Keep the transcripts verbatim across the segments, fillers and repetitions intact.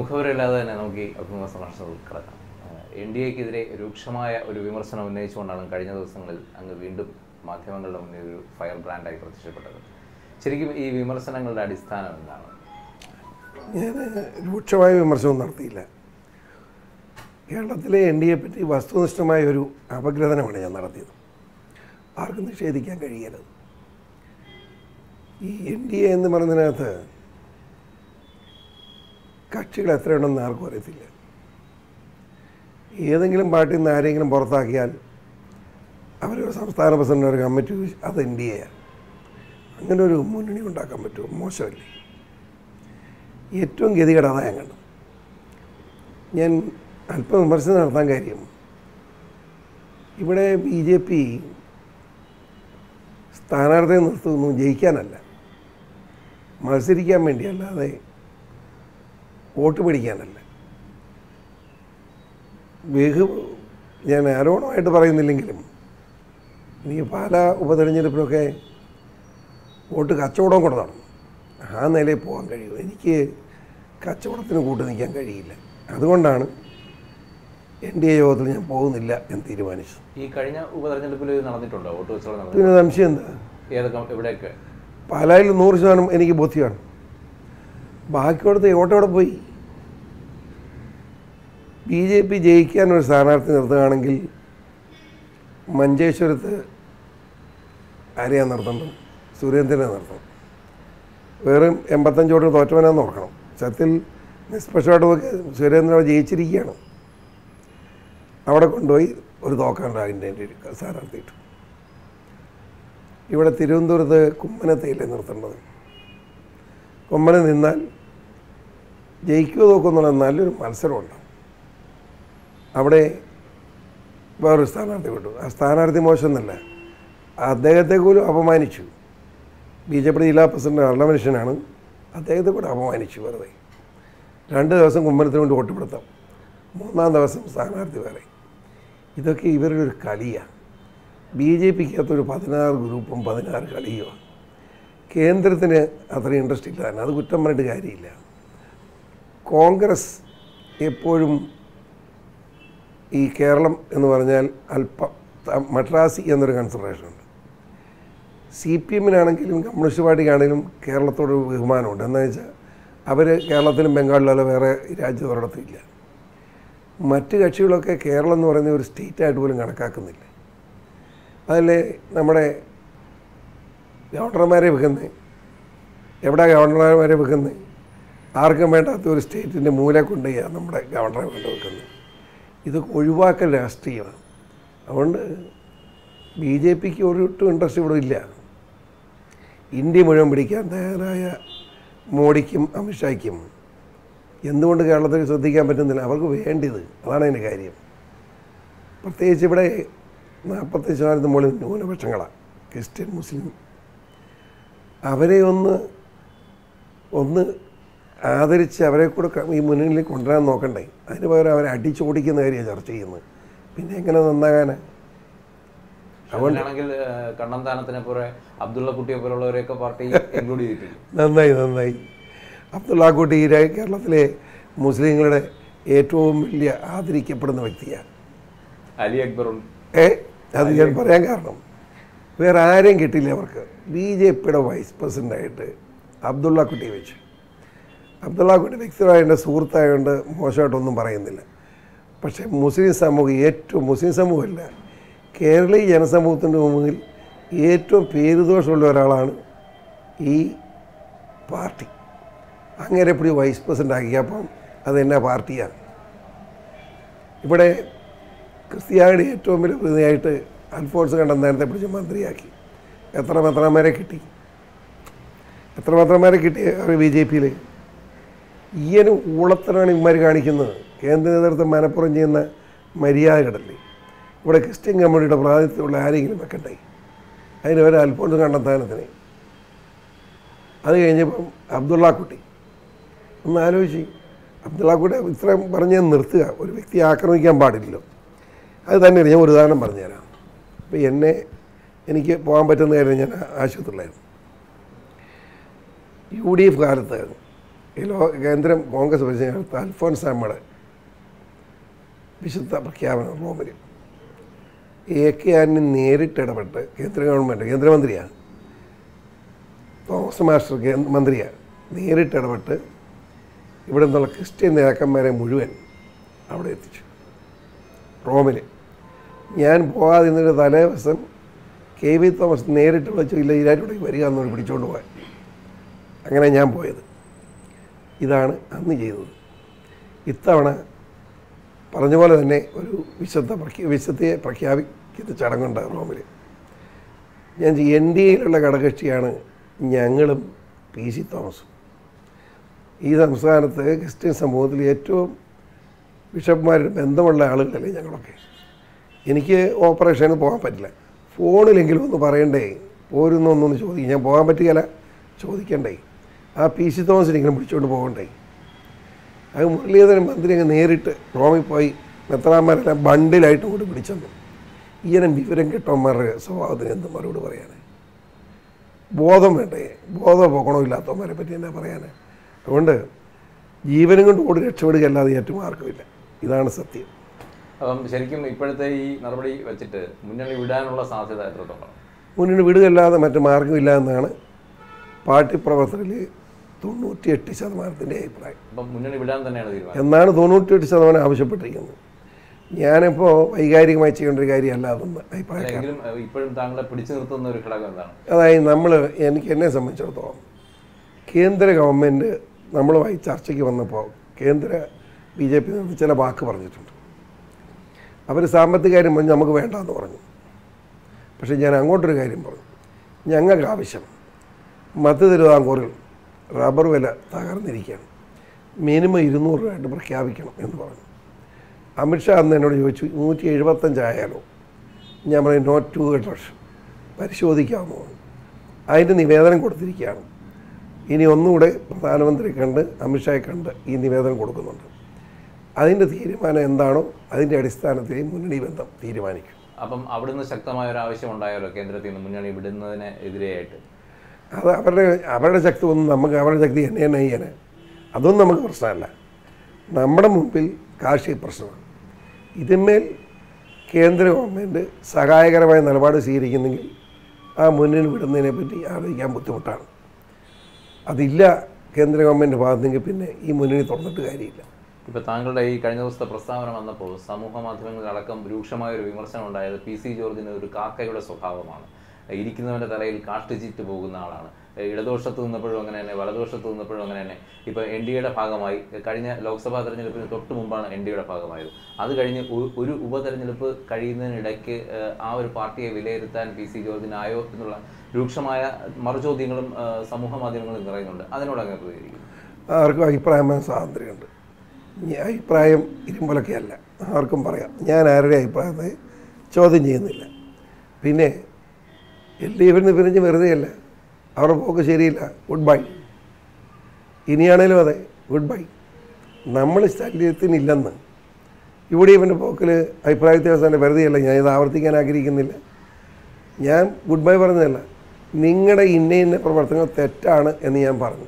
മുഖവരില്ലാതെ തന്നെ നമുക്ക് ഈ അഭിമുഖ സംഭാഷണത്തിൽ കിടക്കാം. എൻ ഡി എക്കെതിരെ രൂക്ഷമായ ഒരു വിമർശനം ഉന്നയിച്ചുകൊണ്ടാണ് കഴിഞ്ഞ ദിവസങ്ങളിൽ അങ്ങ് വീണ്ടും മാധ്യമങ്ങളുടെ മുന്നിൽ ഒരു ഫയർ ബ്രാൻഡായി പ്രത്യക്ഷപ്പെട്ടത്. ശരിക്കും ഈ വിമർശനങ്ങളുടെ അടിസ്ഥാനം എന്താണ്? ഞാൻ രൂക്ഷമായ വിമർശനം നടത്തിയില്ല. കേരളത്തിലെ എൻ ഡി എയെ പറ്റി വസ്തുനിഷ്ഠമായ ഒരു അപഗ്രഥനമാണ് ഞാൻ നടത്തിയത്. ആർക്കും നിഷേധിക്കാൻ കഴിയരുത്. ഈ എൻ ഡി എ എന്ന് പറയുന്നതിനകത്ത് കക്ഷികൾ എത്രയുണ്ടെന്ന് ആർക്കും അറിയത്തില്ല. ഏതെങ്കിലും പാർട്ടിയിൽ നിന്ന് ആരെങ്കിലും പുറത്താക്കിയാൽ അവരൊരു സംസ്ഥാന പ്രസിഡന്റ് ഒരു കമ്മിറ്റി അത് എൻ ഡി എയാണ്. അങ്ങനെ ഒരു മുന്നണി ഉണ്ടാക്കാൻ പറ്റുമോ? മോശമല്ലേ? ഏറ്റവും ഗതികേട് അതാ ഞാൻ കണ്ടു. ഞാൻ അല്പം വിമർശനം നടത്താൻ കാര്യം, ഇവിടെ ബി ജെ പി സ്ഥാനാർത്ഥിയെ നിർത്തുന്നു ജയിക്കാനല്ല, മത്സരിക്കാൻ വേണ്ടി, അല്ലാതെ വോട്ട് പിടിക്കാനല്ല. ബഹു ഞാൻ ആരോണമായിട്ട് പറയുന്നില്ലെങ്കിലും എനിക്ക് പാലാ ഉപതെരഞ്ഞെടുപ്പിലൊക്കെ വോട്ട് കച്ചവടം കൂടെ നടന്നു. ആ നിലയിൽ പോകാൻ കഴിയും. എനിക്ക് കച്ചവടത്തിന് കൂട്ട് നിൽക്കാൻ കഴിയില്ല. അതുകൊണ്ടാണ് എൻ ഡി എ യോഗത്തിൽ ഞാൻ പോകുന്നില്ല എന്ന് തീരുമാനിച്ചു. ഈ കഴിഞ്ഞ ഉപതെരഞ്ഞെടുപ്പിൽ നടന്നിട്ടുണ്ടോ വോട്ട് കച്ചവടം? പിന്നെ സംശയം എന്താ? ഏതൊക്കെ എവിടെയൊക്കെ? പാലായിൽ നൂറ് ശതമാനം എനിക്ക് ബോധ്യമാണ്. ബാക്കിയോടത്ത് വോട്ട് എവിടെ പോയി? ബി ജെ പി ജയിക്കാൻ ഒരു സ്ഥാനാർത്ഥി നിർത്തുകയാണെങ്കിൽ മഞ്ചേശ്വരത്ത് ആരെയാ നിർത്തണം? സുരേന്ദ്രനെ നിർത്തണം. വെറും എൺപത്തഞ്ചോട്ട് തോറ്റവനാന്ന് ഓർക്കണം. സത്യത്തിൽ നിഷ്പക്ഷമായിട്ട് നോക്കി സുരേന്ദ്രൻ ജയിച്ചിരിക്കുകയാണ്. അവിടെ കൊണ്ടുപോയി ഒരു തോക്കാണ്ടാകിൻ്റെ സ്ഥാനാർത്ഥിയിട്ട്. ഇവിടെ തിരുവനന്തപുരത്ത് കുമ്മനത്തെയില്ലേ നിർത്തേണ്ടത്? കുമ്മനം നിന്നാൽ ജയിക്കുമോ നോക്കുന്നുള്ള നല്ലൊരു മത്സരമുണ്ടാവും. അവിടെ വേറൊരു സ്ഥാനാർത്ഥി വിട്ടു. ആ സ്ഥാനാർത്ഥി മോശമെന്നല്ല, അദ്ദേഹത്തെ പോലും അപമാനിച്ചു. ബി ജെ പി ജില്ലാ പ്രസിഡന്റ് നല്ല മനുഷ്യനാണ്, അദ്ദേഹത്തെ കൂടെ അപമാനിച്ചു വെറുതെ. രണ്ട് ദിവസം കുമ്മനത്തിന് വേണ്ടി വോട്ടുപിടുത്തം, മൂന്നാം ദിവസം സ്ഥാനാർത്ഥി വേറെ. ഇതൊക്കെ ഇവരുടെ ഒരു കളിയാണ്. ബി ജെ പിക്കകത്തൊരു പതിനാറ് ഗ്രൂപ്പും പതിനാറ് കളിയുമാണ്. കേന്ദ്രത്തിന് അത്ര ഇൻട്രസ്റ്റ് ഇല്ല തന്നെ, അത് കുറ്റം പറഞ്ഞിട്ട് കാര്യമില്ല. കോൺഗ്രസ് എപ്പോഴും ഈ കേരളം എന്ന് പറഞ്ഞാൽ അല്പം മദ്രാസി എന്നൊരു കൺസിഡറേഷനുണ്ട്. സി പി എമ്മിനാണെങ്കിലും കമ്മ്യൂണിസ്റ്റ് പാർട്ടിക്കാണെങ്കിലും കേരളത്തോട് ബഹുമാനമുണ്ട്. എന്താ വെച്ചാൽ അവർ കേരളത്തിലും ബംഗാളിലോ വേറെ രാജ്യത്ത് ഒരിടത്തും ഇല്ല. മറ്റ് കക്ഷികളൊക്കെ കേരളം എന്ന് പറയുന്ന ഒരു സ്റ്റേറ്റായിട്ട് പോലും കണക്കാക്കുന്നില്ല. അതിൽ നമ്മുടെ ഗവർണർമാരെ വെക്കുന്നത് എവിടെ? ഗവർണർമാരെ വെക്കുന്നത് ആർക്കും വേണ്ടാത്ത ഒരു സ്റ്റേറ്റിൻ്റെ മൂല കൊണ്ടുപോയാണ് നമ്മുടെ ഗവർണറെ കൊണ്ട് വെക്കുന്നത്. ഇതൊക്കെ ഒഴിവാക്കൽ രാഷ്ട്രീയമാണ്. അതുകൊണ്ട് ബി ജെ പിക്ക് ഒരിട്ടും ഇൻട്രസ്റ്റ് ഇവിടെ ഇല്ല. ഇന്ത്യ മുഴുവൻ പിടിക്കാൻ തയ്യാറായ മോഡിക്കും അമിത്ഷായ്ക്കും എന്തുകൊണ്ട് കേരളത്തിൽ ശ്രദ്ധിക്കാൻ പറ്റുന്നില്ല? അവർക്ക് വേണ്ടിയത് അതാണ് അതിൻ്റെ കാര്യം. പ്രത്യേകിച്ച് ഇവിടെ നാൽപ്പത്തി ശതമാനത്തിന് മുകളിൽ ന്യൂനപക്ഷങ്ങളാണ്, ക്രിസ്ത്യൻ, മുസ്ലിം. അവരെ ഒന്ന് ഒന്ന് ആദരിച്ച് അവരെ കൂടെ ഈ മുന്നിൽ കൊണ്ടുവരാൻ നോക്കണ്ടേ? അതിന് പകരം അവരെ അടിച്ചോടിക്കുന്ന കാര്യമാണ് ചർച്ച ചെയ്യുന്നത്. പിന്നെ എങ്ങനെ നന്നാകാനാ? അതുകൊണ്ടാണെങ്കിൽ കണ്ണന്താനത്തിനെ പോലെ അബ്ദുള്ള കുട്ടിയെ പോലുള്ളവരെയൊക്കെ പാർട്ടി ഇൻക്ലൂഡ് ചെയ്തിട്ടില്ല. നന്നായി നന്നായി അബ്ദുള്ള കുട്ടി കേരളത്തിലെ മുസ്ലിങ്ങളുടെ ഏറ്റവും വലിയ ആദരിക്കപ്പെടുന്ന വ്യക്തിയാണ്. അലി അക്ബർ ഏ അത് ഞാൻ പറയാൻ കാരണം വേറെ ആരെയും കിട്ടില്ല അവർക്ക്. ബി ജെ പിയുടെ വൈസ് പ്രസിഡൻ്റായിട്ട് അബ്ദുള്ള കുട്ടിയെ വെച്ചു. അബ്ദുള്ള കുട്ടി വ്യക്തിപരമായ എൻ്റെ സുഹൃത്തായതുകൊണ്ട് മോശമായിട്ടൊന്നും പറയുന്നില്ല. പക്ഷേ മുസ്ലിം സമൂഹം ഏറ്റവും മുസ്ലിം സമൂഹമല്ല, കേരളീയ ജനസമൂഹത്തിൻ്റെ മുമ്പിൽ ഏറ്റവും പേരുദോഷമുള്ള ഒരാളാണ് ഈ പാർട്ടി. അങ്ങനെ എപ്പോഴും വൈസ് പ്രസിഡൻ്റ് ആക്കിയപ്പം അതെന്നാ പാർട്ടിയാണ്. ഇവിടെ ക്രിസ്ത്യാനിയുടെ ഏറ്റവും വലിയ പ്രതിയായിട്ട് അൽഫോൺസ് കണ്ണന്താനത്തെ പിടിച്ച് മന്ത്രിയാക്കി. എത്ര മെത്രാന്മാരെ കിട്ടി? എത്ര മെത്രാന്മാരെ കിട്ടി അവർ ബി ജെ പിയിൽ? ഈയന് ഊളത്തനാണ് ഇവന്മാർ കാണിക്കുന്നത്. കേന്ദ്ര നേതൃത്വം മനപ്പുറം ചെയ്യുന്ന മര്യാദകളല്ലേ? ഇവിടെ ക്രിസ്ത്യൻ കമ്മ്യൂണിറ്റിയുടെ പ്രാതിനിധ്യമുള്ള ആരെങ്കിലും വെക്കണ്ടേ? അതിന് വരെ അൽഫോൺസ് കണ്ണന്താനത്തിന്. അത് കഴിഞ്ഞപ്പം അബ്ദുള്ള കുട്ടി ഒന്ന് ആലോചിച്ച്, അബ്ദുള്ള കുട്ടി ഇത്രയും പറഞ്ഞ് നിർത്തുക. ഒരു വ്യക്തിയെ ആക്രമിക്കാൻ പാടില്ലല്ലോ. അത് തന്നെയാണ്. ഞാൻ ഒരു ഉദാഹരണം പറഞ്ഞുതരാം. അപ്പോൾ എന്നെ എനിക്ക് പോകാൻ പറ്റുന്ന കാര്യം, ഞാൻ ആശുപത്രിയിലായിരുന്നു. യു ഡി എഫ് കാലത്ത് ഈ ലോ കേന്ദ്രം കോൺഗ്രസ് പ്രസിഡന്റ് അൽഫോൻസ് അമ്മയുടെ വിശുദ്ധ പ്രഖ്യാപനം റോമിൽ എ കെ ആന്റണി നേരിട്ട് ഇടപെട്ട് കേന്ദ്ര ഗവൺമെൻറ് കേന്ദ്രമന്ത്രിയാണ്, തോമസ് മാസ്റ്റർ കേന്ദ്ര മന്ത്രിയാണ്, നേരിട്ട് ഇടപെട്ട് ഇവിടെ നിന്നുള്ള ക്രിസ്ത്യൻ നേതാക്കന്മാരെ മുഴുവൻ അവിടെ എത്തിച്ചു റോമിൽ. ഞാൻ പോകാതിരുന്നൊരു തലേ ദിവസം കെ വി തോമസ് നേരിട്ട് വിളിച്ചു, ഇല്ല ഇതിനായിട്ടൂടെ വരിക എന്നോട് പിടിച്ചുകൊണ്ട് പോകാൻ. അങ്ങനെ ഞാൻ പോയത്. ഇതാണ് അന്ന് ചെയ്തത്. ഇത്തവണ പറഞ്ഞ പോലെ തന്നെ ഒരു വിശുദ്ധ പ്രഖ്യാ വിശുദ്ധയെ പ്രഖ്യാപിക്കുന്ന ചടങ്ങുണ്ട് റോമിൽ. ഞാൻ എൻ ഡി എയിലുള്ള ഘടകകക്ഷിയാണ് ഞങ്ങളും പി സി തോമസും. ഈ സംസ്ഥാനത്ത് ക്രിസ്ത്യൻ സമൂഹത്തിൽ ഏറ്റവും ബിഷപ്പ്മാരുടെ ബന്ധമുള്ള ആളുകളല്ലേ ഞങ്ങളൊക്കെ. എനിക്ക് ഓപ്പറേഷന് പോകാൻ പറ്റില്ല, ഫോണിലെങ്കിലും ഒന്ന് പറയണ്ടേ, പോരുന്നൊന്നൊന്ന് ചോദിക്കും. ഞാൻ പോകാൻ പറ്റുകയില്ല, ചോദിക്കണ്ടേ. ആ പി സി തോമസിനെങ്കിലും പിടിച്ചുകൊണ്ട് പോകണ്ടേ. അത് മുരളീധരൻ മന്ത്രി അങ്ങ് നേരിട്ട് റോമിൽ പോയി മെത്രാന്മാരെല്ലാം ബണ്ടിലായിട്ട് കൂടി പിടിച്ചെന്നു. ഈയനം വിവരം കെട്ടവന്മാരുടെ സ്വഭാവത്തിന് എന്ത് മറുപടി പറയാൻ? ബോധം വേണ്ടേ? ബോധം പോകണോ ഇല്ലാത്തവന്മാരെ പറ്റി എന്നാ പറയാൻ? അതുകൊണ്ട് ജീവനും കൊണ്ട് ഓടി രക്ഷപ്പെടുകയല്ലാതെ ഏറ്റവും ആർക്കുമില്ല. ഇതാണ് സത്യം. അപ്പം ശരിക്കും ഇപ്പോഴത്തെ ഈ നടപടി വെച്ചിട്ട് മുന്നണി വിടാനുള്ള സാധ്യത എത്രത്തോളം? മുന്നണി വിടുകയല്ലാതെ മറ്റു മാർഗമില്ല എന്നാണ് പാർട്ടി പ്രവർത്തകരിൽ തൊണ്ണൂറ്റിയെട്ട് ശതമാനത്തിൻ്റെ അഭിപ്രായം. അപ്പം മുന്നണി വിടാൻ തന്നെയാണ് തീരുമാനം എന്നാണ് തൊണ്ണൂറ്റിയെട്ട് ശതമാനം ആവശ്യപ്പെട്ടിരിക്കുന്നത്. ഞാനിപ്പോൾ വൈകാരികമായി ചെയ്യേണ്ട ഒരു കാര്യമല്ല അതൊന്ന് അഭിപ്രായം. ഇപ്പോഴും താങ്കളെ പിടിച്ചു നിർത്തുന്ന ഒരു ഘടകം എന്താണ്? അതായത് നമ്മൾ എനിക്ക് എന്നെ സംബന്ധിച്ചിടത്തോളം കേന്ദ്ര ഗവൺമെൻറ് നമ്മളുമായി ചർച്ചയ്ക്ക് വന്നപ്പോൾ കേന്ദ്ര ബി ജെ പി ചില വാക്ക് പറഞ്ഞിട്ടുണ്ട്. അവർ സാമ്പത്തിക കാര്യം പറഞ്ഞ് നമുക്ക് വേണ്ടാന്ന് പറഞ്ഞു. പക്ഷേ ഞാൻ അങ്ങോട്ടൊരു കാര്യം പറഞ്ഞു, ഞങ്ങൾക്ക് ആവശ്യം മധ്യ തിരുവിതാംകൂറിൽ റബ്ബർ വില തകർന്നിരിക്കുകയാണ്, മിനിമം ഇരുന്നൂറ് രൂപയായിട്ട് പ്രഖ്യാപിക്കണം എന്ന് പറഞ്ഞു. അമിത്ഷാ അന്ന് എന്നോട് ചോദിച്ചു നൂറ്റി എഴുപത്തഞ്ചായാലോ? ഞാൻ പറയും നോട്ട് ടു ഹൺഡ്രഡ് പരിശോധിക്കാമെന്ന് പറഞ്ഞു. അതിൻ്റെ നിവേദനം കൊടുത്തിരിക്കുകയാണ്. ഇനി ഒന്നുകൂടെ പ്രധാനമന്ത്രി കണ്ട് അമിത്ഷായെ കണ്ട് ഈ നിവേദനം കൊടുക്കുന്നുണ്ട്. അതിൻ്റെ തീരുമാനം എന്താണോ അതിൻ്റെ അടിസ്ഥാനത്തിൽ മുന്നണി ബന്ധം തീരുമാനിക്കും. അപ്പം അവിടുന്ന് ശക്തമായ ഒരു ആവശ്യം ഉണ്ടായാലോ കേന്ദ്രത്തിൽ നിന്ന് മുന്നണി വിടുന്നതിന് എതിരെയായിട്ട്? അത് അവരുടെ അവരുടെ ശക്തി ഒന്നും നമുക്ക് അവരുടെ ശക്തി എന്നെ തന്നെ ചെയ്യാൻ അതൊന്നും നമുക്ക് പ്രശ്നമല്ല. നമ്മുടെ മുമ്പിൽ കാർഷിക പ്രശ്നമാണ്. ഇതിന്മേൽ കേന്ദ്ര ഗവൺമെൻറ് സഹായകരമായ നിലപാട് സ്വീകരിക്കുന്നെങ്കിൽ ആ മുന്നണി വിടുന്നതിനെ പറ്റി ആലോചിക്കാൻ ബുദ്ധിമുട്ടാണ്. അതില്ല കേന്ദ്ര ഗവൺമെൻറ് ഭാഗത്തെങ്കിൽ പിന്നെ ഈ മുന്നണി തുറന്നിട്ട് കാര്യമില്ല. ഇപ്പോൾ താങ്കളുടെ ഈ കഴിഞ്ഞ ദിവസത്തെ പ്രസ്താവന വന്നപ്പോൾ സമൂഹ മാധ്യമങ്ങളിലടക്കം രൂക്ഷമായ ഒരു വിമർശനം ഉണ്ടായത് പി സി ജോർജിന് ഒരു കാക്കയുടെ സ്വഭാവമാണ്, ഇരിക്കുന്നവൻ്റെ തലയിൽ കാഷ്ടിച്ചിട്ട് പോകുന്ന ആളാണ്. ഇടതുപക്ഷത്ത് നിന്നപ്പോഴും അങ്ങനെ തന്നെ, വലതുപക്ഷത്ത് നിന്നപ്പോഴും അങ്ങനെ തന്നെ. ഇപ്പോൾ എൻ ഡി എയുടെ ഭാഗമായി കഴിഞ്ഞ ലോക്സഭാ തെരഞ്ഞെടുപ്പിന് തൊട്ട് മുമ്പാണ് എൻ ഡി എയുടെ ഭാഗമായത്. അത് കഴിഞ്ഞ് ഒരു ഉപതെരഞ്ഞെടുപ്പ് കഴിയുന്നതിനിടയ്ക്ക് ആ ഒരു പാർട്ടിയെ വിലയിരുത്താൻ പി സി ജോർജിനായോ എന്നുള്ള രൂക്ഷമായ മറുചോദ്യങ്ങളും സമൂഹ മാധ്യമങ്ങളിൽ നിറയുന്നുണ്ട്. അതിനോട് അങ്ങനെ പ്രതികരിക്കും? ആർക്കും അഭിപ്രായമായ സ്വാതന്ത്ര്യമുണ്ട്. അഭിപ്രായം ഇരുമ്പൊലൊക്കെയല്ല, ആർക്കും പറയാം. ഞാൻ ആരുടെ അഭിപ്രായത്തെ ചോദ്യം ചെയ്യുന്നില്ല. പിന്നെ എൽ ഡി എഫിൽ നിന്ന് പിരിഞ്ഞ് വെറുതെയല്ല, അവരുടെ പോക്ക് ശരിയില്ല, ഗുഡ് ബൈ. ഇനിയാണേലും അതെ, ഗുഡ് ബൈ. നമ്മൾ ശല്യത്തിനില്ലെന്ന് യു ഡി എഫിൻ്റെ പോക്കിൽ അഭിപ്രായ വ്യത്യാസം വെറുതെയല്ല. ഞാൻ ഇത് ആവർത്തിക്കാൻ ആഗ്രഹിക്കുന്നില്ല. ഞാൻ ഗുഡ് ബൈ പറഞ്ഞതല്ല, നിങ്ങളുടെ ഇന്ന ഇന്ന പ്രവർത്തനങ്ങൾ തെറ്റാണ് എന്ന് ഞാൻ പറഞ്ഞു.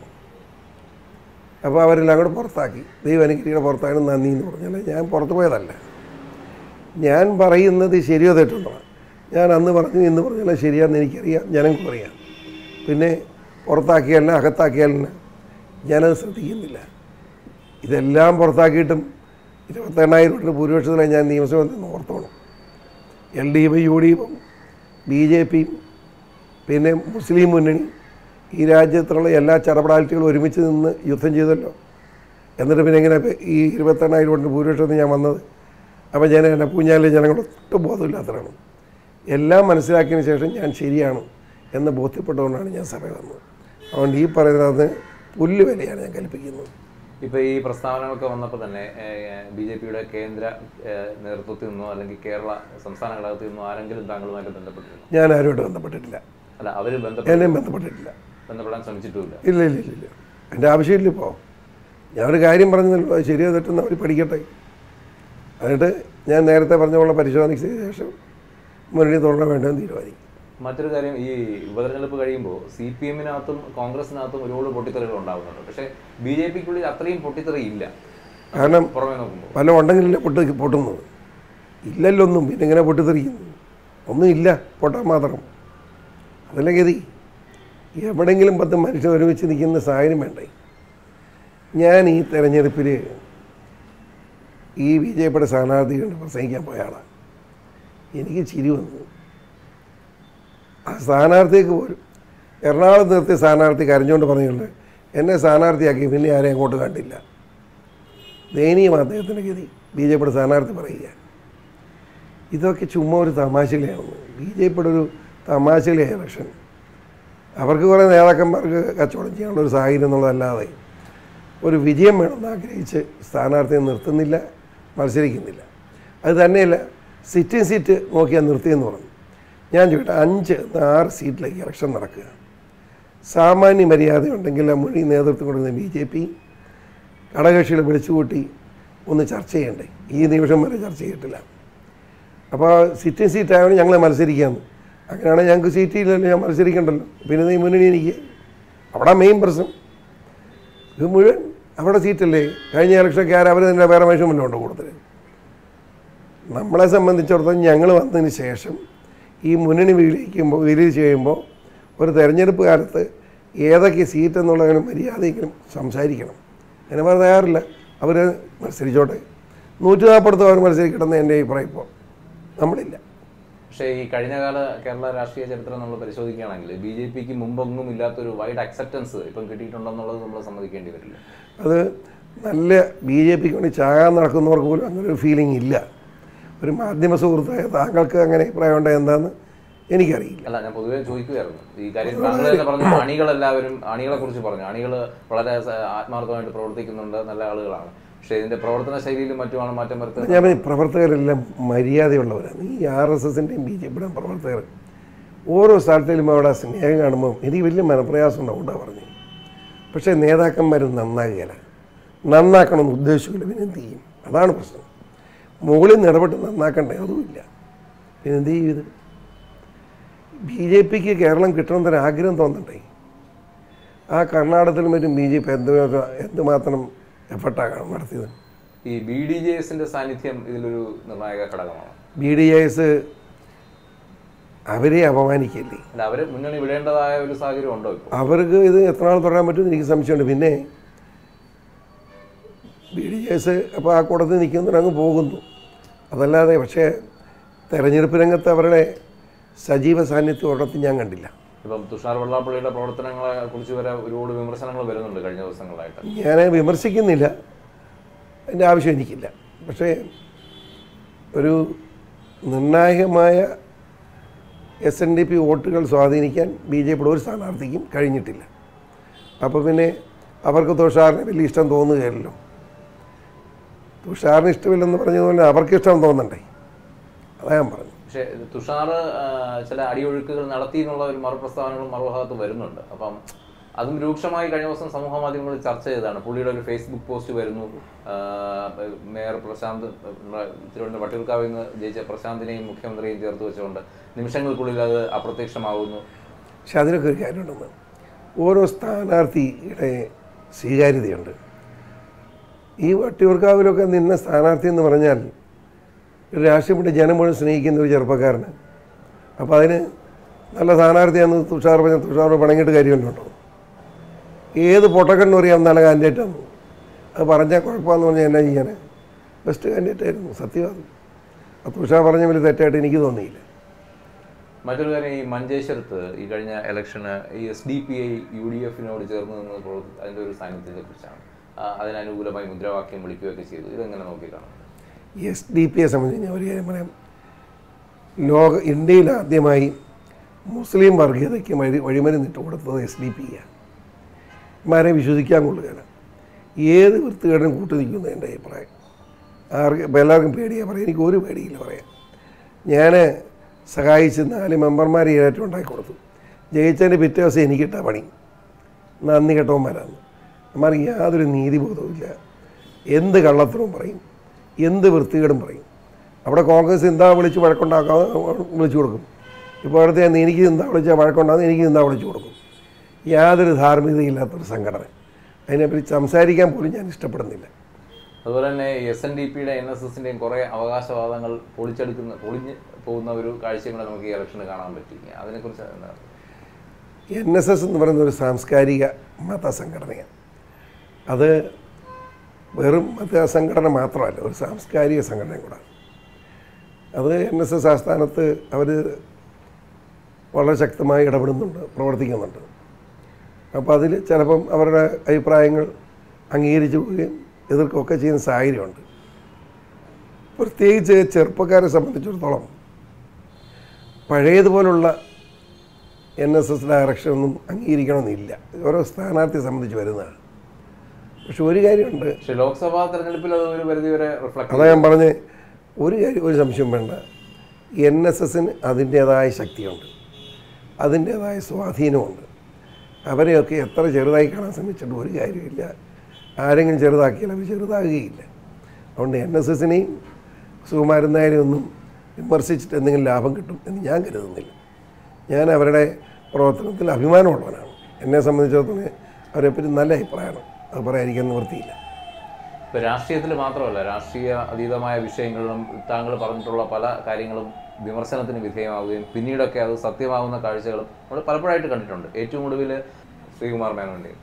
അപ്പോൾ അവരെല്ലാം കൂടെ പുറത്താക്കി, ദൈവം അനുഗ്രഹിയുടെ പുറത്താക്കണം നന്ദി എന്ന് പറഞ്ഞാൽ ഞാൻ പുറത്തു പോയതല്ല. ഞാൻ പറയുന്നത് ശരിയോ തെറ്റുണ്ടോ? ഞാൻ അന്ന് പറഞ്ഞു ഇന്ന് പറഞ്ഞാൽ ശരിയാണെന്ന് എനിക്കറിയാം, ജനങ്ങൾക്കും അറിയാം. പിന്നെ പുറത്താക്കിയാലിന് അകത്താക്കിയാലിന് ഞാനത് ശ്രദ്ധിക്കുന്നില്ല. ഇതെല്ലാം പുറത്താക്കിയിട്ടും ഇരുപത്തെണ്ണായിരം രൂപയുടെ ഭൂരിപക്ഷത്തിലാണ് ഞാൻ നിയമസഭ നിന്ന് ഓർത്തോണം. എൽ ഡി എഫും യു ഡി എഫും ബി ജെ പിയും പിന്നെ മുസ്ലിം മുന്നണി ഈ രാജ്യത്തുള്ള എല്ലാ ചടപടാലിറ്റികളും ഒരുമിച്ച് നിന്ന് യുദ്ധം ചെയ്തല്ലോ. എന്നിട്ട് പിന്നെ എങ്ങനെ ഈ ഇരുപത്തെണ്ണായിരം രൂപയുടെ ഭൂരിപക്ഷത്തിൽ ഞാൻ വന്നത്? അപ്പോൾ ഞാൻ എന്നെ പൂഞ്ഞാലിലെ ജനങ്ങൾ ഒട്ടും ബോധമില്ലാത്തതാണ്. എല്ലാം മനസ്സിലാക്കിയതിന് ശേഷം ഞാൻ ശരിയാണ് എന്ന് ബോധ്യപ്പെട്ടുകൊണ്ടാണ് ഞാൻ സഭയിൽ വന്നത്. അതുകൊണ്ട് ഈ പറയുന്നത് പുല്ല് വിലയാണ് ഞാൻ കൽപ്പിക്കുന്നത്. ഇപ്പോൾ ഈ പ്രസ്താവനകളൊക്കെ വന്നപ്പോൾ തന്നെ ബി ജെ പിയുടെ കേന്ദ്ര നേതൃത്വത്തിൽ നിന്നോ അല്ലെങ്കിൽ കേരള സംസ്ഥാന ഘടകത്തിൽ നിന്നോ ആരെങ്കിലും താങ്കളുമായിട്ട് ബന്ധപ്പെട്ടിരുന്നു? ഞാൻ ആരുമായിട്ട് ബന്ധപ്പെട്ടിട്ടില്ല. അല്ല, അവർ എന്നെയും ബന്ധപ്പെട്ടിട്ടില്ല, ബന്ധപ്പെടാൻ ശ്രമിച്ചിട്ടുമില്ല. ഇല്ല ഇല്ല ഇല്ല ഇല്ല എൻ്റെ ആവശ്യമില്ല. ഇപ്പോൾ ഞാനൊരു കാര്യം പറഞ്ഞല്ലോ, അത് ശരിയോ തെറ്റെന്ന് അവർ പഠിക്കട്ടെ. എന്നിട്ട് ഞാൻ നേരത്തെ പറഞ്ഞ പോലെ പരിശോധനയ്ക്ക് ശേഷം മുന്നണി തുടരാൻ വേണ്ടതെന്ന് തീരുമാനിക്കും. മറ്റൊരു കാര്യം, ഈ ഉപതെരഞ്ഞെടുപ്പ് കഴിയുമ്പോൾ സി പി എമ്മിനകത്തും കോൺഗ്രസിനകത്തും ഒരുപാട് പൊട്ടിത്തെറികൾ ഉണ്ടാകുന്നുണ്ട്. പക്ഷേ ബി ജെ പിക്കുള്ളിൽ അത്രയും പൊട്ടിത്തെറി ഇല്ല. കാരണം പുറമെ നോക്കുമ്പോൾ പല ഉണ്ടെങ്കിലല്ലേ പൊട്ടി പൊട്ടുന്നത്. ഇല്ലല്ലോ ഒന്നും, പിന്നെ എങ്ങനെ പൊട്ടിത്തെറിക്കുന്നു? ഒന്നും ഇല്ല, പൊട്ടാൻ മാത്രം. അതല്ലേ ഗതി. എവിടെയെങ്കിലും പത്ത് മനുഷ്യർ ഒരുമിച്ച് നിൽക്കുന്ന സാഹചര്യം വേണ്ടേ? ഞാൻ ഈ തെരഞ്ഞെടുപ്പിൽ ഈ ബി ജെ പിയുടെ സ്ഥാനാർത്ഥി കണ്ട് പ്രസംഗിക്കാൻ പോയ ആളാണ്. എനിക്ക് ചിരി വന്നു. ആ സ്ഥാനാർത്ഥിക്ക് പോലും എറണാകുളത്ത് നിർത്തിയ സ്ഥാനാർത്ഥി കരഞ്ഞുകൊണ്ട് പറഞ്ഞുകൊണ്ട് എന്നെ സ്ഥാനാർത്ഥിയാക്കി പിന്നെ ആരെയും അങ്ങോട്ട് കണ്ടില്ല. ദയനീയമാണ് അദ്ദേഹത്തിൻ്റെ ഗതി. ബി ജെ പിയുടെ സ്ഥാനാർത്ഥി പറയുക ഇതൊക്കെ ചുമ്മാ ഒരു തമാശകളാണെന്ന്. ബി ജെ പിയുടെ ഒരു തമാശകളെ ഇലക്ഷൻ. അവർക്ക് കുറേ നേതാക്കന്മാർക്ക് കച്ചവടം ചെയ്യാനുള്ള ഒരു സാഹചര്യം എന്നുള്ളതല്ലാതെ ഒരു വിജയം വേണമെന്ന് ആഗ്രഹിച്ച് സ്ഥാനാർത്ഥിയെ നിർത്തുന്നില്ല, മത്സരിക്കുന്നില്ല. അത് തന്നെയല്ല, സിറ്റിംഗ് സീറ്റ് നോക്കിയാൽ നിർത്തിയെന്ന് പറഞ്ഞു. ഞാൻ ചോദിക്കട്ടെ, അഞ്ച് ആറ് സീറ്റിലേക്ക് ഇലക്ഷൻ നടക്കുക. സാമാന്യ മര്യാദ ഉണ്ടെങ്കിൽ മുഴുവൻ നേതൃത്വം കൊടുക്കുന്ന ബി ജെ പി ഘടകകക്ഷികളെ വിളിച്ചുകൂട്ടി ഒന്ന് ചർച്ച ചെയ്യണ്ടേ? ഈ നിമിഷം വരെ ചർച്ച ചെയ്തിട്ടില്ല. അപ്പോൾ സിറ്റിംഗ് സീറ്റായതുകൊണ്ട് ഞങ്ങളെ മത്സരിക്കാമെന്ന്. അങ്ങനെയാണെങ്കിൽ ഞങ്ങൾക്ക് സീറ്റില്ലല്ലോ, ഞാൻ മത്സരിക്കണ്ടല്ലോ. പിന്നെ നീ മുന്നണി എനിക്ക് അവിടെ മെയിൻ പ്രശ്നം ഇത് മുഴുവൻ അവിടെ സീറ്റല്ലേ. കഴിഞ്ഞ ഇലക്ഷനൊക്കെ ആരും അവർ തന്നെ വേറെ മനുഷ്യൻ ഉണ്ടോ കൂടുതൽ? നമ്മളെ സംബന്ധിച്ചിടത്തോളം ഞങ്ങൾ വന്നതിന് ശേഷം ഈ മുന്നണി വിളിക്കുമ്പോൾ വിലീസ് ചെയ്യുമ്പോൾ ഒരു തെരഞ്ഞെടുപ്പ് കാലത്ത് ഏതൊക്കെ സീറ്റ് എന്നുള്ളതിന് മര്യാദയെങ്കിലും സംസാരിക്കണം. അങ്ങനെ പറഞ്ഞ തയ്യാറില്ല. അവർ മത്സരിച്ചോട്ടെ, നൂറ്റി നാൽപ്പടുത്ത് അവർ മത്സരിക്കണമെന്ന് എൻ്റെ അഭിപ്രായം. ഇപ്പോൾ നമ്മളില്ല. പക്ഷേ ഈ കഴിഞ്ഞകാല കേരള രാഷ്ട്രീയ ചരിത്രം നമ്മൾ പരിശോധിക്കുകയാണെങ്കിൽ ബി ജെ പിക്ക് മുമ്പൊന്നും ഇല്ലാത്തൊരു വൈഡ് അക്സെപ്റ്റൻസ് ഇപ്പം കിട്ടിയിട്ടുണ്ടെന്നുള്ളത് നമ്മൾ സമ്മതിക്കേണ്ടി വരില്ല. അത് നല്ല ബി ജെ പിക്ക് വേണ്ടി ചാകാൻ നടക്കുന്നവർക്ക് പോലും അങ്ങനെ ഒരു ഫീലിംഗ് ഇല്ല. ഒരു മാധ്യമ സുഹൃത്തായ താങ്കൾക്ക് അങ്ങനെ അഭിപ്രായം ഉണ്ടോ എന്താണെന്ന് എനിക്കറിയില്ല. അല്ല, ഞാൻ പൊതുവെ ചോദിക്കുകയായിരുന്നു ഈ കാര്യം. താങ്കൾ തന്നെ പറഞ്ഞു, അണികളെല്ലാവരും അണികളെ കുറിച്ച് പറഞ്ഞു. അണികൾ വളരെ ആത്മാർത്ഥമായിട്ട് പ്രവർത്തിക്കുന്നുണ്ട്, നല്ല ആളുകളാണ്. പക്ഷേ ഇതിൻ്റെ പ്രവർത്തന ശൈലിയിലും മറ്റുമാണ് മാറ്റം വരുത്തുന്നത്. ഞാൻ പ്രവർത്തകരെല്ലാം മര്യാദയുള്ളവരാണ്. ഈ ആർ എസ് എസിൻ്റെയും ബി ജെ പിയുടെയും പ്രവർത്തകർ ഓരോ സ്ഥലത്തിലും അവിടെ സ്നേഹം കാണുമ്പോൾ എനിക്ക് വലിയ മനപ്രയാസം ഉണ്ടാവും പറഞ്ഞു. പക്ഷേ നേതാക്കന്മാർ നന്നാകുകയില്ല, നന്നാക്കണമെന്ന് ഉദ്ദേശിക്കില്ല. പിന്നെ എന്ത് ചെയ്യും? അതാണ് പ്രശ്നം. മുകളിൽ നിന്ന് ഇടപെട്ട് നന്നാക്കണ്ടേ? അതുമില്ല. പിന്നെ എന്ത് ചെയ്യും? ഇത് ബി ജെ പിക്ക് കേരളം കിട്ടണമെന്നൊരു ആഗ്രഹം തോന്നണ്ടേ? ആ കർണാടകത്തിലും മറ്റും ബി ജെ പി എന്ത് എന്തുമാത്രം എഫർട്ടാണ് നടത്തിയത്. ഈ ബി ഡി ജെ എസിൻ്റെ സാന്നിധ്യം ഇതിലൊരു നിർണായക ഘടകമാണ്. ബി ഡി ജെ എസ് അവരെ അപമാനിക്കല്ലേ? അല്ല, അവർ മുന്നണി വിടേണ്ടതായ ഒരു സാഹചര്യം ഉണ്ടോ ഇപ്പോൾ? അവർക്ക് ഇത് എത്ര നാൾ തുടരാൻ പറ്റുമെന്ന് എനിക്ക് സംശയമുണ്ട്. പിന്നെ ബി ഡി ജെ എസ് അപ്പോൾ ആ കൂടത്തിൽ നിൽക്കുന്നവരങ്ങ് പോകുന്നു, അതല്ലാതെ. പക്ഷേ തെരഞ്ഞെടുപ്പ് രംഗത്ത് അവരുടെ സജീവ സാന്നിധ്യം ഒരിടത്തും ഞാൻ കണ്ടില്ല. ഇപ്പം തുഷാർ വെള്ളാപ്പള്ളിയുടെ പ്രവർത്തനങ്ങളെ കുറിച്ച് വരെ ഒരുപാട് വിമർശനങ്ങൾ വരുന്നുണ്ട് കഴിഞ്ഞ ദിവസങ്ങളായിട്ട്. ഞാൻ വിമർശിക്കുന്നില്ല, അതിൻ്റെ ആവശ്യം എനിക്കില്ല. പക്ഷേ ഒരു നിർണായകമായ എസ് എൻ ഡി പി വോട്ടുകൾ സ്വാധീനിക്കാൻ ബി ജെ പിയുടെ ഒരു സ്ഥാനാർത്ഥിക്കും കഴിഞ്ഞിട്ടില്ല. അപ്പോൾ പിന്നെ അവർക്ക് തുഷാറിന് വലിയ ഇഷ്ടം തോന്നുകയല്ലോ. തുഷാറിന് ഇഷ്ടമില്ലെന്ന് പറഞ്ഞതുപോലെ അവർക്ക് ഇഷ്ടം തോന്നണ്ടേ? അതാ ഞാൻ പറഞ്ഞു. പക്ഷേ തുഷാർ ചില അടിയൊഴുക്കുകൾ നടത്തി എന്നുള്ള ഒരു മറുപ്രസ്താവനകളും മറുഭാഗത്ത് വരുന്നുണ്ട്. അപ്പം അതും രൂക്ഷമായി കഴിഞ്ഞ ദിവസം സമൂഹ മാധ്യമങ്ങളിൽ ചർച്ച ചെയ്തതാണ്. പുള്ളിയുടെ ഒരു ഫേസ്ബുക്ക് പോസ്റ്റ് വരുന്നു, മേയർ പ്രശാന്ത്, തിരുവനന്തപുരം വട്ടിയൂർക്കാവിൽ നിന്ന് ജയിച്ച പ്രശാന്തിനെയും മുഖ്യമന്ത്രിയെയും ചേർത്ത് വെച്ചുകൊണ്ട് നിമിഷങ്ങൾക്കുള്ളിൽ അത് അപ്രത്യക്ഷമാകുന്നു. പക്ഷെ അതിനൊക്കെ ഒരു കാര്യമുണ്ടെന്ന്, ഓരോ സ്ഥാനാർത്ഥിയുടെ സ്വീകാര്യതയുണ്ട്. ഈ വട്ടിയൂർക്കാവിലൊക്കെ നിന്ന സ്ഥാനാർത്ഥി എന്ന് പറഞ്ഞാൽ ഒരു രാഷ്ട്രീയപ്പെട്ട ജനം മുഴുവൻ സ്നേഹിക്കുന്ന ഒരു ചെറുപ്പക്കാരന്. അപ്പോൾ അതിന് നല്ല സ്ഥാനാർത്ഥിയാണെന്ന് തുഷാർ പറഞ്ഞ തുഷാർ പണങ്ങിയിട്ട് കാര്യമല്ലോ. ഏത് പൊട്ടക്കണ്ണെന്ന് അറിയാം നല്ല കാൻഡിഡേറ്റാണ്. അത് പറഞ്ഞാൽ കുഴപ്പമെന്ന് പറഞ്ഞാൽ എന്നാ ചെയ്യാൻ? ബെസ്റ്റ് കാൻഡിഡേറ്റ് ആയിരുന്നു, സത്യവാദം. ആ തുഷാർ പറഞ്ഞ വലിയ തെറ്റായിട്ട് എനിക്ക് തോന്നിയില്ല. മറ്റൊരു കാര്യം, ഈ മഞ്ചേശ്വരത്ത് ഈ കഴിഞ്ഞ ഇലക്ഷന് ഈ S D P I U D എഫിനോട് ചേർന്ന് നിന്ന് അതിൻ്റെ ഒരു സാന്നിധ്യത്തെ കുറിച്ചാണ്. അതിനനുകൂലമായി മുദ്രാവാക്യം വിളിക്കുകയൊക്കെ ചെയ്തു. ഇതെങ്ങനെ നോക്കിക്കാണും? എസ് ഡി പിയെ സംബന്ധിച്ച് ഞാൻ ഒരു കാര്യം പറയാം. ലോക ഇന്ത്യയിൽ ആദ്യമായി മുസ്ലിം വർഗീയതയ്ക്ക് വഴി വഴിമരുന്നിട്ട് കൊടുത്തത് എസ് ഡി പി ആണ്. മാരെ വിശ്വസിക്കാൻ കൊള്ളുകയാണ്. ഏത് വൃത്തികേടും കൂട്ടി നിൽക്കുന്നു എൻ്റെ അഭിപ്രായം. ആർക്ക് എല്ലാവർക്കും പേടിയാണ് പറയാം. എനിക്ക് ഒരു പേടിയില്ല പറയാം. ഞാൻ സഹായിച്ച് നാല് മെമ്പർമാരെ ഏറ്റവും ഉണ്ടാക്കി കൊടുത്തു. ജയിച്ചതിൻ്റെ പിറ്റേ ദിവസം എനിക്കിട്ട പണി. നന്ദി കെട്ടവന്മാരാണ്. അമ്മമാർക്ക് യാതൊരു നീതിബോധവും ഇല്ല. എന്ത് കള്ളത്തരവും പറയും, എന്ത് വൃത്തികേടും പറയും. അവിടെ കോൺഗ്രസ് എന്താ വിളിച്ച് വഴക്കുണ്ടാക്കാൻ വിളിച്ചു കൊടുക്കും. ഇപ്പോൾ അടുത്ത് ഞാൻ എനിക്ക് നിന്നാ വിളിച്ചാൽ വഴക്കുണ്ടാകുന്ന എനിക്ക് നിന്നാ വിളിച്ചു കൊടുക്കും. യാതൊരു ധാർമ്മികതയില്ലാത്തൊരു സംഘടന. അതിനെപ്പറ്റി സംസാരിക്കാൻ പോലും ഞാൻ ഇഷ്ടപ്പെടുന്നില്ല. അതുപോലെ തന്നെ എസ് എൻ ഡി പിയുടെ എൻ എസ് എസിൻ്റെയും കുറേ അവകാശവാദങ്ങൾ പൊളിച്ചെടുക്കുന്ന പൊളിഞ്ഞ് പോകുന്ന ഒരു കാഴ്ചകൾ നമുക്ക് ഈ ഇലക്ഷന് കാണാൻ പറ്റി. അതിനെക്കുറിച്ച് എന്താണ്? എൻ എസ് എസ് എന്ന് പറയുന്ന ഒരു സാംസ്കാരിക മതസംഘടനയാണ്. അത് വെറും മതസംഘടന മാത്രമല്ല, ഒരു സാംസ്കാരിക സംഘടനയും കൂടെ. അത് എൻ എസ് എസ് ആസ്ഥാനത്ത് അവർ വളരെ ശക്തമായി ഇടപെടുന്നുണ്ട്, പ്രവർത്തിക്കുന്നുണ്ട്. അപ്പോൾ അതിൽ ചിലപ്പം അവരുടെ അഭിപ്രായങ്ങൾ അംഗീകരിച്ചു പോവുകയും എതിർക്കുകയൊക്കെ ചെയ്യുന്ന സാഹചര്യമുണ്ട്. പ്രത്യേകിച്ച് ചെറുപ്പക്കാരെ സംബന്ധിച്ചിടത്തോളം പഴയതുപോലുള്ള എൻ എസ് എസ് ഡയറക്ഷനൊന്നും അംഗീകരിക്കണമെന്നില്ല. ഓരോ സ്ഥാനാർത്ഥിയെ സംബന്ധിച്ച് വരുന്നതാണ്. പക്ഷെ ഒരു കാര്യമുണ്ട്, പക്ഷേ ലോക്സഭാ തെരഞ്ഞെടുപ്പിൽ അത് ഒരു പരിധി വരെ റിഫ്ലക്ട്. അതാ ഞാൻ പറഞ്ഞ് ഒരു കാര്യം, ഒരു സംശയം വേണ്ട. എൻ എസ് എസിന് അതിൻ്റേതായ ശക്തിയുണ്ട്, അതിൻ്റേതായ സ്വാധീനമുണ്ട്. അവരെയൊക്കെ എത്ര ചെറുതായി കാണാൻ ശ്രമിച്ചിട്ട് ഒരു കാര്യമില്ല. ആരെങ്കിലും ചെറുതാക്കിയാൽ അവർ ചെറുതാകുകയില്ല. അതുകൊണ്ട് എൻ എസ് എസിനെയും സുകുമാരൻ നായരെയും ഒന്നും വിമർശിച്ചിട്ട് എന്തെങ്കിലും ലാഭം കിട്ടും എന്ന് ഞാൻ കരുതുന്നില്ല. ഞാൻ അവരുടെ പ്രവർത്തനത്തിൽ അഭിമാനമുള്ളവനാണ്. എന്നെ സംബന്ധിച്ചിടത്തോളം അവരെപ്പറ്റി നല്ല അഭിപ്രായമാണ്. അത് പറയാതിരിക്കാൻ നിവൃത്തിയില്ല. ഇപ്പോൾ രാഷ്ട്രീയത്തിൽ മാത്രമല്ല, രാഷ്ട്രീയ അതീതമായ വിഷയങ്ങളിലും താങ്കൾ പറഞ്ഞിട്ടുള്ള പല കാര്യങ്ങളും വിമർശനത്തിന് വിധേയമാവുകയും പിന്നീടൊക്കെ അത് സത്യമാകുന്ന കാഴ്ചകളും നമ്മൾ പലപ്പോഴായിട്ട് കണ്ടിട്ടുണ്ട്. ഏറ്റവും ഒടുവിൽ ശ്രീകുമാർ മേനോൻ്റെ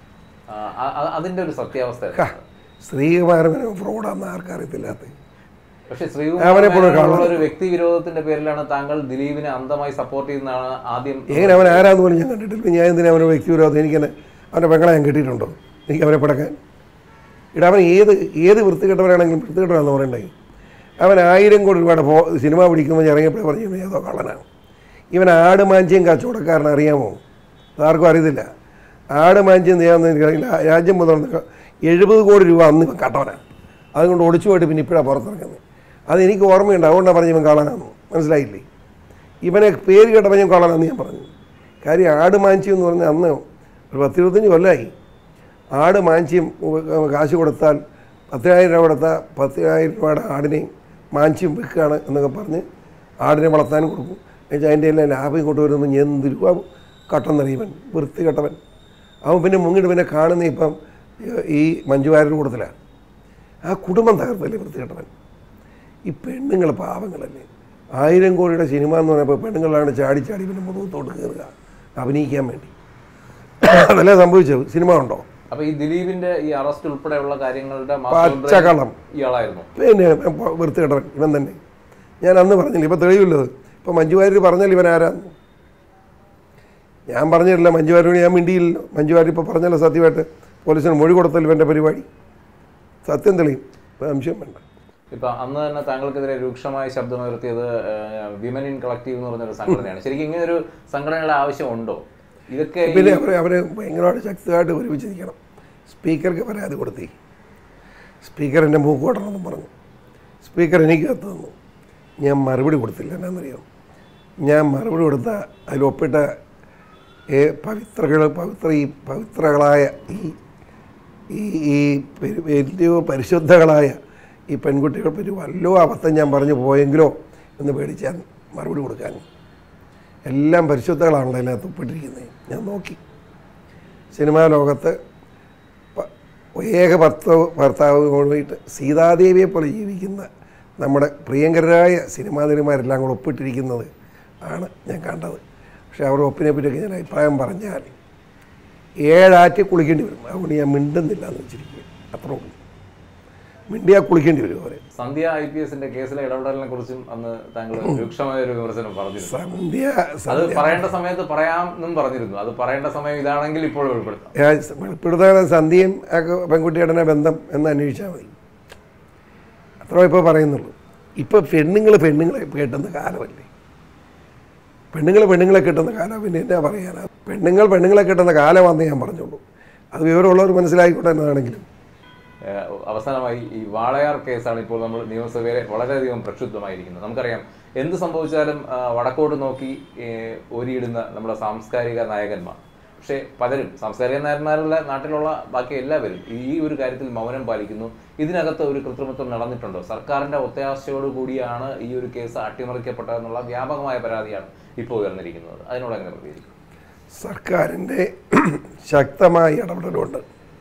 അതിൻ്റെ ഒരു സത്യാവസ്ഥ. ശ്രീകുമാർ മേനോൻ ഫ്രോഡാന്ന് ആർക്കറിയത്തില്ലാത്ത. പക്ഷേ ശ്രീകുമാർ ഒരു വ്യക്തി വിരോധത്തിന്റെ പേരിലാണ് താങ്കൾ ദിലീപിനെ അന്ധമായി സപ്പോർട്ട് ചെയ്യുന്നതാണ് ആദ്യം. എങ്ങനെ അവൻ ആരാന്ന് പോലും ഞാൻ കണ്ടിട്ടില്ല. ഞാൻ എന്തിനാ അവൻ്റെ വ്യക്തി വിരോധം? എനിക്കെന്നെ അവൻ്റെ പെങ്ങളെ ഞാൻ കിട്ടിയിട്ടുണ്ടോ? എനിക്ക് അവനെ പടക്കാൻ ഇടാ. അവൻ ഏത് ഏത് വൃത്തികെട്ടവരാണെങ്കിലും വൃത്തികെട്ടവരാണെന്ന് പറയണ്ടേ. അവൻ ആയിരം കോടി രൂപയുടെ ഫോ സിനിമ പിടിക്കുമ്പോൾ ഇറങ്ങിയപ്പോഴേ പറഞ്ഞു ഏതോ കള്ളനാണ്. ഇവൻ ആട് മാഞ്ചിയും കച്ചവടക്കാരനെ അറിയാമോ? അതാർക്കും അറിയത്തില്ല. ആട് മാഞ്ചിയും ചെയ്യാമെന്ന് എനിക്കറിയില്ല. രാജ്യം മുതൽ എഴുപത് കോടി രൂപ അന്ന് ഇവൻ കട്ടവനാണ്. അതുകൊണ്ട് ഒടിച്ചു പോയിട്ട് പിന്നെ ഇപ്പോഴാണ് പുറത്തിറക്കുന്നത്. അതെനിക്ക് ഓർമ്മയുണ്ട്. അതുകൊണ്ടാണ് പറഞ്ഞു ഇവൻ കള്ളനാണെന്ന്. മനസ്സിലായില്ലേ? ഇവനെ പേര് കേട്ടപ്പോൾ ഞാൻ കള്ളനാണെന്ന് ഞാൻ പറഞ്ഞു. കാര്യം ആട് മാഞ്ചിയം എന്ന് പറഞ്ഞാൽ അന്ന് ഒരു പത്തിരുപത്തഞ്ച് കൊല്ലമായി. ആട് മാഞ്ചിയും കാശ് കൊടുത്താൽ പത്തിനായിരം രൂപ കൊടുത്താൽ പത്തിനായിരം രൂപയുടെ ആടിനെയും മാഞ്ചിയും വെക്കുകയാണ് എന്നൊക്കെ പറഞ്ഞ് ആടിനെ വളർത്താനും കൊടുക്കും. എന്നുവെച്ചാൽ അതിൻ്റെ എല്ലാം ലാഭം ഇങ്ങോട്ട് വരുന്നു. എന്ത് രൂപ കട്ടെന്നറിയവൻ, വൃത്തി കെട്ടവൻ. അവൻ പിന്നെ മുങ്ങിട്ട് പിന്നെ കാണുന്ന ഇപ്പം ഈ മഞ്ജുവാരുടെ കൂട്ടത്തിലാണ്. ആ കുടുംബം തകർത്തല്ലേ വൃത്തി കെട്ടവൻ. ഈ പെണ്ണുങ്ങൾ പാവങ്ങളല്ലേ. ആയിരം കോടിയുടെ സിനിമ എന്ന് പറഞ്ഞപ്പോൾ പെണ്ണുങ്ങളാണ് ചാടി ചാടി പിന്നെ മുഖത്തോട്ട് കയറുക അഭിനയിക്കാൻ വേണ്ടി. അതല്ലേ സംഭവിച്ചത്. സിനിമ ഉണ്ടോ? അപ്പൊ ഈ ദിലീപിന്റെ ഈ അറസ്റ്റ് ഉൾപ്പെടെയുള്ള കാര്യങ്ങളുടെ പച്ചക്കള്ളം ഇയാളായിരുന്നു. പിന്നെ വൃത്തികെട്ടവൻ ഇവൻ തന്നെ. ഞാൻ അന്ന് പറഞ്ഞില്ല, ഇപ്പം തെളിവില്ലത്. ഇപ്പം മഞ്ജുവാര്യർ പറഞ്ഞാൽ ഇവൻ ആരാന്ന് ഞാൻ പറഞ്ഞിട്ടില്ല. മഞ്ജുവാര്യരോട് ഞാൻ മിണ്ടിയില്ലല്ലോ. മഞ്ജുവാര്യർ ഇപ്പോൾ പറഞ്ഞല്ലോ സത്യമായിട്ട് പോലീസിന് മൊഴി കൊടുത്തൽ ഇവൻ്റെ പരിപാടി സത്യം തെളിയും. സംശയം വേണ്ട. ഇപ്പം അന്ന് തന്നെ താങ്കൾക്കെതിരെ രൂക്ഷമായ ശബ്ദമുയർത്തിയത് വിമൻ ഇൻ കളക്റ്റീവ് എന്ന് പറഞ്ഞൊരു സംഘടനയാണ്. ശരിക്കും ഇങ്ങനെ ഒരു സംഘടനയുടെ ആവശ്യമുണ്ടോ? ഇതൊക്കെ പിന്നെ അവർ അവരെ ഭയങ്കരമായിട്ട് ശക്തമായിട്ട് ഒരുമിച്ചിരിക്കണം. സ്പീക്കർക്ക് പരാതി കൊടുത്തേ. സ്പീക്കർ എൻ്റെ മൂക്ക് കൊട്ടണമെന്നും പറഞ്ഞു. സ്പീക്കർ എനിക്ക് കത്ത് തന്നു. ഞാൻ മറുപടി കൊടുത്തില്ല. എന്നാണെന്നറിയാം, ഞാൻ മറുപടി കൊടുത്ത അതിലൊപ്പിട്ട ഏ പവിത്രകൾ പവിത്ര ഈ പവിത്രകളായ ഈ ഈ ഈ വലിയ പരിശുദ്ധകളായ ഈ പെൺകുട്ടികളെ പറ്റി വല്ലോ അബദ്ധം ഞാൻ പറഞ്ഞു പോയെങ്കിലോ എന്ന് പേടിച്ചാൽ മറുപടി കൊടുക്കാൻ. എല്ലാം പരിശുദ്ധകളാണല്ലോ അതിനകത്ത് ഒപ്പിട്ടിരിക്കുന്നത്. ഞാൻ നോക്കി. സിനിമാ ലോകത്ത് ഏക ഭർത്താവ് ഭർത്താവുമായിട്ട് സീതാദേവിയെ പോലെ ജീവിക്കുന്ന നമ്മുടെ പ്രിയങ്കരായ സിനിമാ നടിമാരെല്ലാം കൂടെ ഒപ്പിട്ടിരിക്കുന്നത് ആണ് ഞാൻ കണ്ടത്. പക്ഷേ അവരുടെ ഒപ്പിനെ പറ്റിയൊക്കെ ഞാൻ അഭിപ്രായം പറഞ്ഞാൽ ഏഴാറ്റി കുളിക്കേണ്ടി വരും. അതുകൊണ്ട് ഞാൻ മിണ്ടുന്നില്ല എന്ന് വെച്ചിരിക്കുക. അത്രേ ഉള്ളൂ. മിണ്ടിയാൽ കുളിക്കേണ്ടി വരും അവരെ. സന്ധ്യ ഐ പി എസിന്റെ കേസിലെ ഇടപെടലിനെ കുറിച്ചും അന്ന് താങ്കൾ രൂക്ഷമായ ഒരു വിമർശനം പറഞ്ഞിരുന്നു. സന്ധ്യ അത് പറയേണ്ട സമയത്ത് പറയാമെന്നും പറഞ്ഞിരുന്നു. അത് പറയേണ്ട സമയം ഇതാണെങ്കിൽ ഇപ്പോൾ വെളിപ്പെടുത്താം. വെളിപ്പെടുത്താൻ സന്ധ്യയും പെൺകുട്ടിയുടെ ബന്ധം എന്ന് അന്വേഷിച്ചാൽ മതി. അത്ര ഇപ്പോൾ പറയുന്നുള്ളൂ. ഇപ്പോൾ പെണ്ണുങ്ങൾ പെണ്ണുങ്ങളെ കേട്ടുന്ന കാലമല്ലേ. പെണ്ണുങ്ങൾ പെണ്ണുങ്ങളെ കിട്ടുന്ന കാലം പിന്നെ എന്നാ പറയാനാ. പെണ്ണുങ്ങൾ പെണ്ണുങ്ങളെ കിട്ടുന്ന കാലമാണെന്ന് ഞാൻ പറഞ്ഞോളൂ. അത് വിവരമുള്ളവർ മനസ്സിലായിക്കോട്ടെ എന്നതാണെങ്കിലും. അവസാനമായി ഈ വാളയാർ കേസാണ് ഇപ്പോൾ നമ്മൾ നിയമസഭയിലെ വളരെയധികം പ്രക്ഷുബ്ധമായിരിക്കുന്നത്. നമുക്കറിയാം, എന്ത് സംഭവിച്ചാലും വടക്കോട്ട് നോക്കി ഓരിയിടുന്ന നമ്മുടെ സാംസ്കാരിക നായകന്മാർ. പക്ഷേ പലരും സാംസ്കാരിക നായന്മാരുടെ നാട്ടിലുള്ള ബാക്കി എല്ലാവരും ഈ ഒരു കാര്യത്തിൽ മൗനം പാലിക്കുന്നു. ഇതിനകത്ത് ഒരു കൃത്രിമത്വം നടന്നിട്ടുണ്ടോ? സർക്കാരിൻ്റെ ഒത്താശയോട് കൂടിയാണ് ഈ ഒരു കേസ് അട്ടിമറിക്കപ്പെട്ടതെന്നുള്ള വ്യാപകമായ പരാതിയാണ് ഇപ്പോൾ ഉയർന്നിരിക്കുന്നത്. അതിനോട് എങ്ങനെ പ്രതികരിക്കും? സർക്കാരിൻ്റെ ശക്തമായ ഇടപെടലുണ്ട്.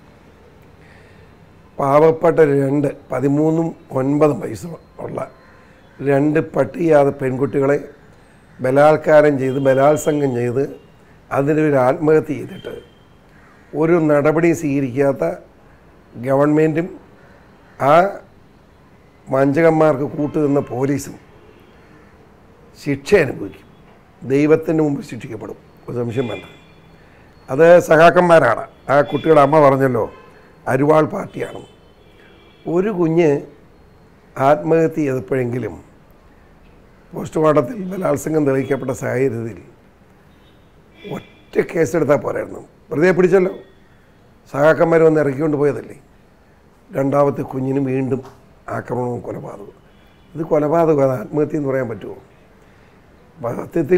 പാവപ്പെട്ട രണ്ട് പതിമൂന്നും ഒൻപതും വയസ്സ് ഉള്ള രണ്ട് പട്ടികജാത പെൺകുട്ടികളെ ബലാത്കാരം ചെയ്ത് ബലാത്സംഗം ചെയ്ത് അതിനൊരു ആത്മഹത്യ ചെയ്തിട്ട് ഒരു നടപടി സ്വീകരിക്കാത്ത ഗവൺമെൻറ്റും ആ വഞ്ചകന്മാർക്ക് കൂട്ടുനിന്ന പോലീസും ശിക്ഷ അനുഭവിക്കും. ദൈവത്തിന് മുമ്പ് ശിക്ഷിക്കപ്പെടും, ഒരു സംശയം വേണ്ട. അത് സഹാക്കന്മാരാണ്. ആ കുട്ടിയുടെ അമ്മ പറഞ്ഞല്ലോ അരുവാൾ പാർട്ടിയാണ്. ഒരു കുഞ്ഞ് ആത്മഹത്യ ചെയ്തപ്പോഴെങ്കിലും പോസ്റ്റ്മോർട്ടത്തിൽ ബലാത്സംഗം തെളിയിക്കപ്പെട്ട സാഹചര്യത്തിൽ ഒറ്റ കേസെടുത്താൽ പോരായിരുന്നു. വെറുതെ പിടിച്ചല്ലോ, സഹാക്കന്മാർ വന്ന് ഇറക്കിക്കൊണ്ട് പോയതല്ലേ. രണ്ടാമത്തെ കുഞ്ഞിന് വീണ്ടും ആക്രമണവും കൊലപാതകവും. ഇത് കൊലപാതകം, അത് ആത്മഹത്യ എന്ന് പറയാൻ പറ്റുമോ? സത്യത്തിൽ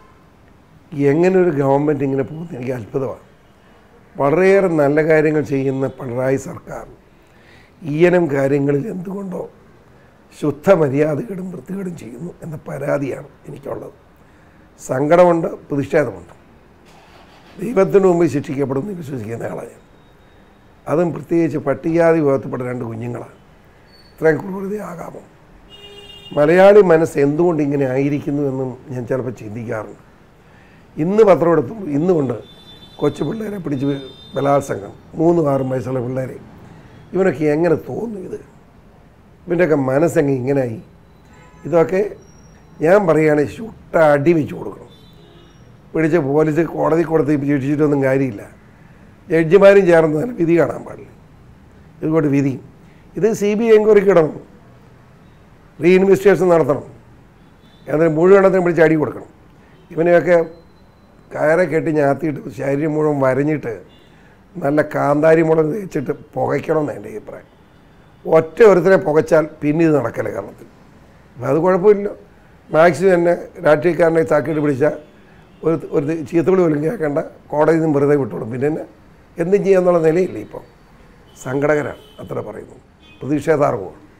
എങ്ങനൊരു ഗവൺമെൻറ് ഇങ്ങനെ പോകുന്നത് എനിക്ക് അത്ഭുതമാണ്. വളരെയേറെ നല്ല കാര്യങ്ങൾ ചെയ്യുന്ന പിണറായി സർക്കാർ ഈയനം കാര്യങ്ങളിൽ എന്തുകൊണ്ടോ ശുദ്ധ മര്യാദകളും വൃത്തികേടും ചെയ്യുന്നു എന്ന പരാതിയാണ് എനിക്കുള്ളത്. സങ്കടമുണ്ട്, പ്രതിഷേധമുണ്ട്. ദൈവത്തിന് മുമ്പ് ശിക്ഷിക്കപ്പെടുമെന്ന് വിശ്വസിക്കുന്ന ആളാണ് ഞാൻ. അതും പ്രത്യേകിച്ച് പട്ടികജാതി വിഭാഗത്തിൽപ്പെട്ട രണ്ട് കുഞ്ഞുങ്ങളാണ്. ഇത്രയും ക്രൂരതയാകാമോ? മലയാളി മനസ്സ് എന്തുകൊണ്ട് ഇങ്ങനെ ആയിരിക്കുന്നു എന്നും ഞാൻ ചിലപ്പോൾ ചിന്തിക്കാറുണ്ട്. ഇന്ന് പത്രം എടുത്തുള്ളൂ, ഇന്നുകൊണ്ട് കൊച്ചു പിള്ളേരെ പിടിച്ച് ബലാത്സംഗം, മൂന്നും ആറും വയസ്സുള്ള പിള്ളേരെ, ഇവനൊക്കെ എങ്ങനെ തോന്നുന്നു? ഇത് ഇവൻ്റെയൊക്കെ മനസ്സെങ്ങനെ ഇങ്ങനെയായി? ഇതൊക്കെ ഞാൻ പറയുകയാണെങ്കിൽ ചുട്ട അടി വെച്ച് കൊടുക്കണം. പിടിച്ച് പോലീസ് കോടതി കൊടുത്ത് ശിക്ഷിച്ചിട്ടൊന്നും കാര്യമില്ല. ജഡ്ജിമാരും ചേർന്ന് തന്നെ വിധി കാണാൻ പാടില്ല. ഇതുകൊണ്ട് വിധി ഇത് സി ബി ഐ എൻക്വയറിക്ക് ഇടണം, റീഇൻവെസ്റ്റിഗേഷൻ നടത്തണം, എന്നിട്ട് മുഴുവനത്തിനും പിടിച്ച് അടി കൊടുക്കണം. ഇവനെയൊക്കെ കയറെ കെട്ടി ഞാത്തിയിട്ട് ശരീരം മുഴുവൻ വരഞ്ഞിട്ട് നല്ല കാന്താരി മുളക് തേച്ചിട്ട് പുകയ്ക്കണമെന്നാണ് എൻ്റെ അഭിപ്രായം. ഒറ്റ ഒരുത്തനെ പുകച്ചാൽ പിന്നെ ഇത് നടക്കല കേരളത്തിൽ. അപ്പം അത് കുഴപ്പമില്ല. മാക്സിമം തന്നെ രാഷ്ട്രീയക്കാരനെ താക്കിയിട്ട് പിടിച്ചാൽ ഒരു ഒരു ചീത്തവിളി പോലും കേൾക്കേണ്ട, കോടതിയിൽ നിന്നും വെറുതെ വിട്ടോളും. പിന്നെ തന്നെ എന്തും ചെയ്യാന്നുള്ള നിലയില്ല. ഇപ്പോൾ സങ്കടകരാണ് അത്ര പറയുന്നു. പ്രതിഷേധാർഹമാണ്.